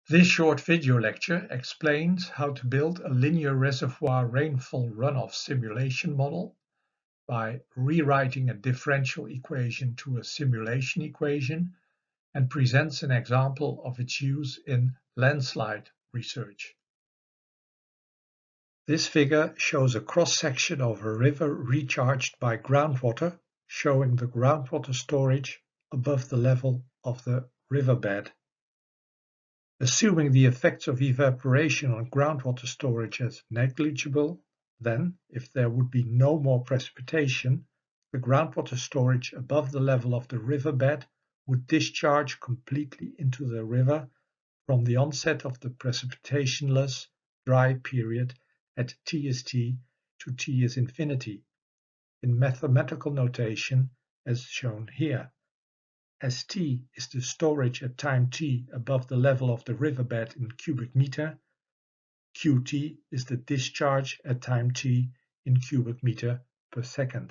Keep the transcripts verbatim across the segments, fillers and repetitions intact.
This short video lecture explains how to build a linear reservoir rainfall runoff simulation model by rewriting a differential equation to a simulation equation and presents an example of its use in landslide research. This figure shows a cross-section of a river recharged by groundwater, showing the groundwater storage above the level of the riverbed. Assuming the effects of evaporation on groundwater storage as negligible, then, if there would be no more precipitation, the groundwater storage above the level of the riverbed would discharge completely into the river from the onset of the precipitationless dry period at T is T to T is infinity, in mathematical notation as shown here. As T is the storage at time t above the level of the riverbed in cubic meter, Qt is the discharge at time t in cubic meter per second.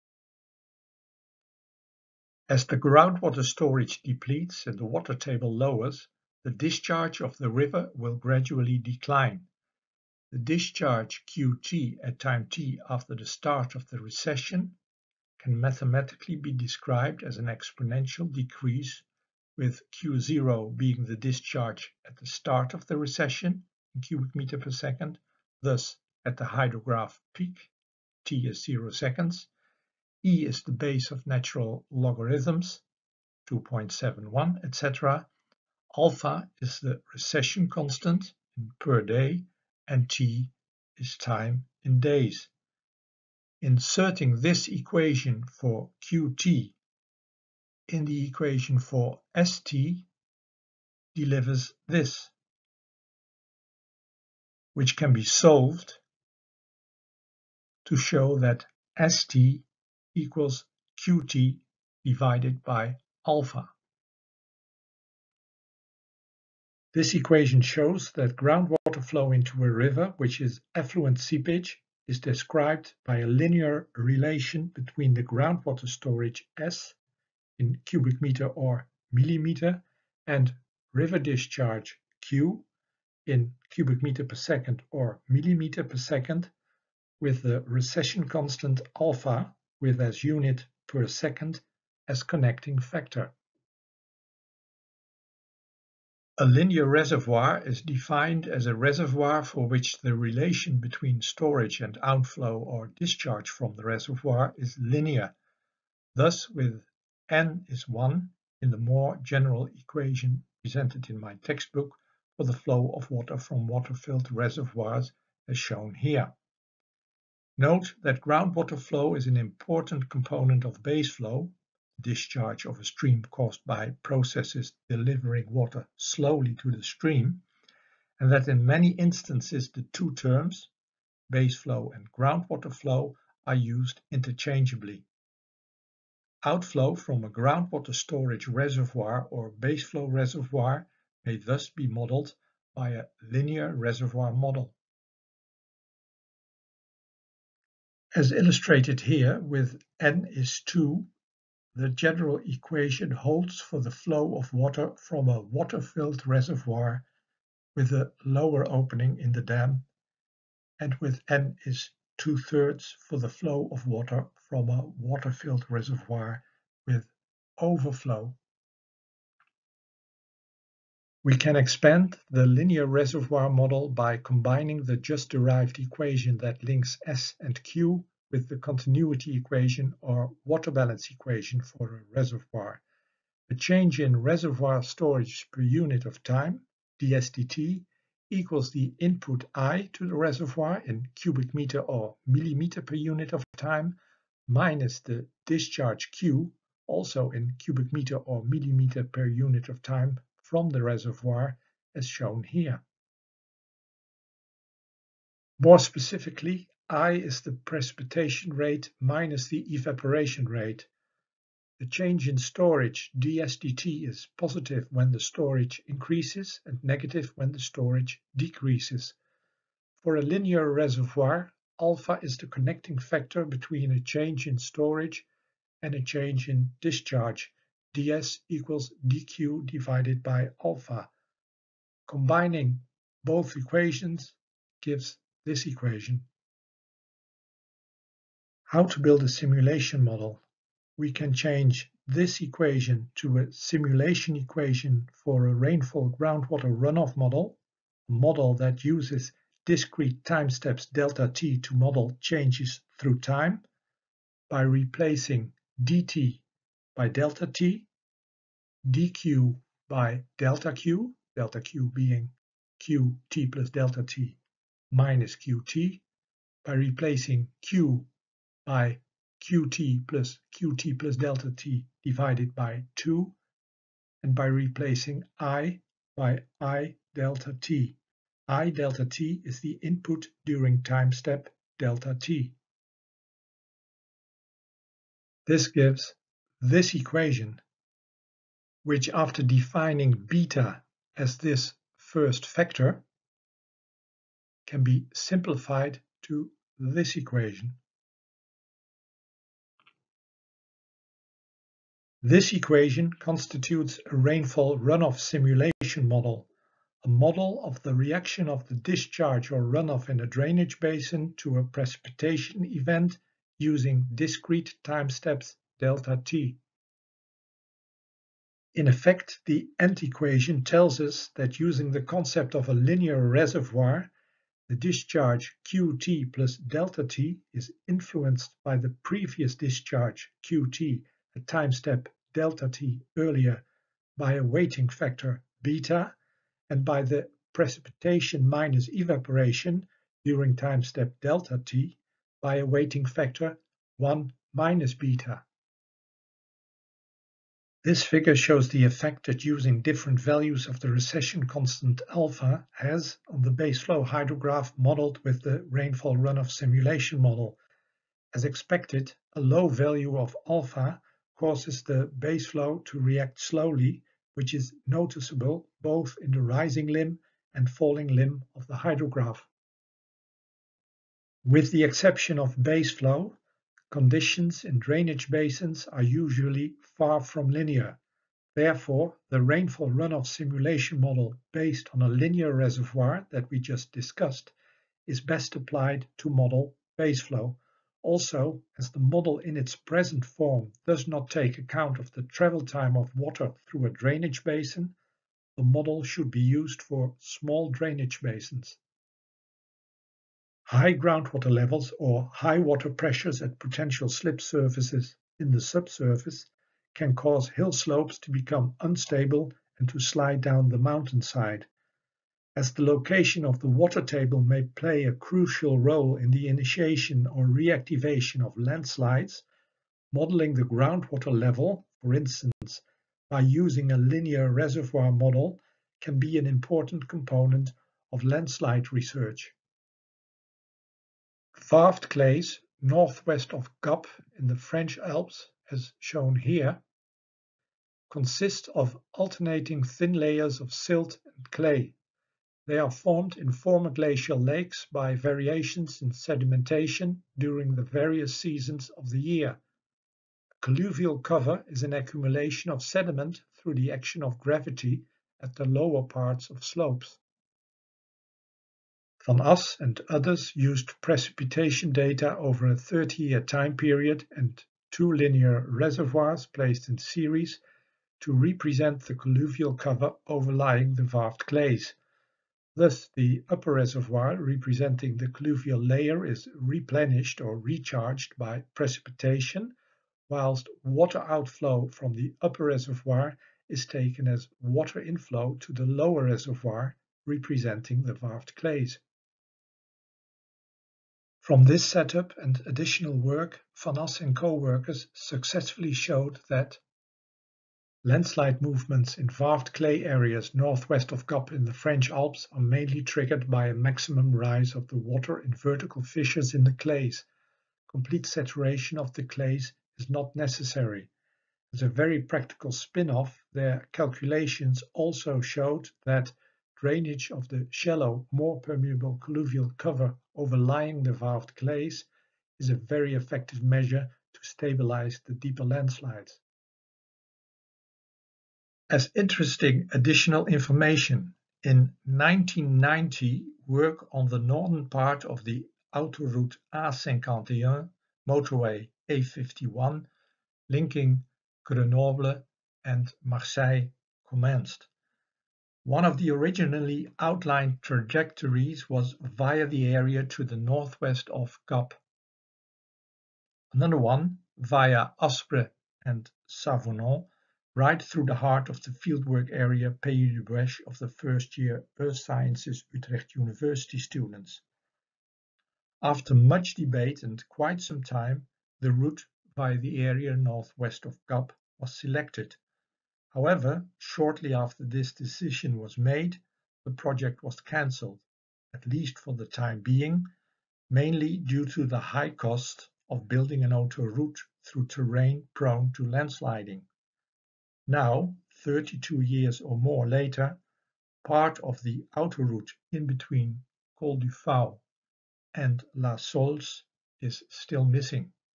As the groundwater storage depletes and the water table lowers, the discharge of the river will gradually decline. The discharge Qt at time t after the start of the recession can mathematically be described as an exponential decrease, with Q zero being the discharge at the start of the recession in cubic meter per second, thus at the hydrograph peak, T is zero seconds. E is the base of natural logarithms, two point seven one, et cetera. Alpha is the recession constant in per day, and T is time in days. Inserting this equation for Qt in the equation for St delivers this, which can be solved to show that St equals Qt divided by alpha. This equation shows that groundwater flow into a river, which is effluent seepage, is described by a linear relation between the groundwater storage S in cubic meter or millimeter and river discharge Q in cubic meter per second or millimeter per second, with the recession constant alpha with as unit per second as connecting factor. A linear reservoir is defined as a reservoir for which the relation between storage and outflow or discharge from the reservoir is linear, thus with n is one in the more general equation presented in my textbook for the flow of water from water-filled reservoirs as shown here. Note that groundwater flow is an important component of baseflow, discharge of a stream caused by processes delivering water slowly to the stream, and that in many instances the two terms, baseflow and groundwater flow, are used interchangeably. Outflow from a groundwater storage reservoir or baseflow reservoir may thus be modeled by a linear reservoir model. As illustrated here with n is two, the general equation holds for the flow of water from a water-filled reservoir with a lower opening in the dam, and with n is two-thirds for the flow of water from a water-filled reservoir with overflow. We can expand the linear reservoir model by combining the just derived equation that links S and Q with the continuity equation or water balance equation for a reservoir. The change in reservoir storage per unit of time, ds dt, equals the input I to the reservoir in cubic meter or millimeter per unit of time, minus the discharge Q, also in cubic meter or millimeter per unit of time, from the reservoir as shown here. More specifically, I is the precipitation rate minus the evaporation rate. The change in storage ds dt is positive when the storage increases and negative when the storage decreases. For a linear reservoir, alpha is the connecting factor between a change in storage and a change in discharge. ds equals dq divided by alpha. Combining both equations gives this equation. How to build a simulation model? We can change this equation to a simulation equation for a rainfall groundwater runoff model, a model that uses discrete time steps delta t to model changes through time by replacing dt by delta t, dq by delta q, delta q being qt plus delta t minus qt, by replacing q by qt plus qt plus delta t divided by two, and by replacing I by I delta t. I delta t is the input during time step delta t. This gives this equation, which after defining beta as this first factor, can be simplified to this equation. This equation constitutes a rainfall runoff simulation model, a model of the reaction of the discharge or runoff in a drainage basin to a precipitation event using discrete time steps delta t. In effect, the end equation tells us that using the concept of a linear reservoir, the discharge qt plus delta t is influenced by the previous discharge qt at time step delta t earlier by a weighting factor beta, and by the precipitation minus evaporation during time step delta t by a weighting factor one minus beta. This figure shows the effect that using different values of the recession constant alpha has on the baseflow hydrograph modeled with the rainfall runoff simulation model. As expected, a low value of alpha causes the baseflow to react slowly, which is noticeable both in the rising limb and falling limb of the hydrograph. With the exception of baseflow, conditions in drainage basins are usually far from linear. Therefore, the rainfall runoff simulation model based on a linear reservoir that we just discussed is best applied to model baseflow. Also, as the model in its present form does not take account of the travel time of water through a drainage basin, the model should be used for small drainage basins. High groundwater levels or high water pressures at potential slip surfaces in the subsurface can cause hill slopes to become unstable and to slide down the mountainside. As the location of the water table may play a crucial role in the initiation or reactivation of landslides, modeling the groundwater level, for instance, by using a linear reservoir model, can be an important component of landslide research. Varved clays northwest of Gap in the French Alps, as shown here, consist of alternating thin layers of silt and clay. They are formed in former glacial lakes by variations in sedimentation during the various seasons of the year. Colluvial cover is an accumulation of sediment through the action of gravity at the lower parts of slopes. Van As and others used precipitation data over a thirty-year time period and two linear reservoirs placed in series to represent the colluvial cover overlying the varved clays. Thus, the upper reservoir representing the colluvial layer is replenished or recharged by precipitation, whilst water outflow from the upper reservoir is taken as water inflow to the lower reservoir representing the varved clays. From this setup and additional work, Van As and co-workers successfully showed that landslide movements in varved clay areas northwest of Gap in the French Alps are mainly triggered by a maximum rise of the water in vertical fissures in the clays. Complete saturation of the clays is not necessary. As a very practical spin-off, their calculations also showed that drainage of the shallow, more permeable colluvial cover overlying the varved clays is a very effective measure to stabilize the deeper landslides. As interesting additional information, In nineteen ninety, work on the northern part of the autoroute A fifty-one, motorway A fifty-one, linking Grenoble and Marseille commenced. One of the originally outlined trajectories was via the area to the northwest of Gap. Another one, via Aspre and Savonneau, right through the heart of the fieldwork area Pays de Wesh of the first-year Earth Sciences Utrecht University students. After much debate and quite some time, the route via the area northwest of Gap was selected. However, shortly after this decision was made, the project was cancelled, at least for the time being, mainly due to the high cost of building an autoroute through terrain prone to landsliding. Now, thirty-two years or more later, part of the autoroute in between Col du Fau and La Sols is still missing.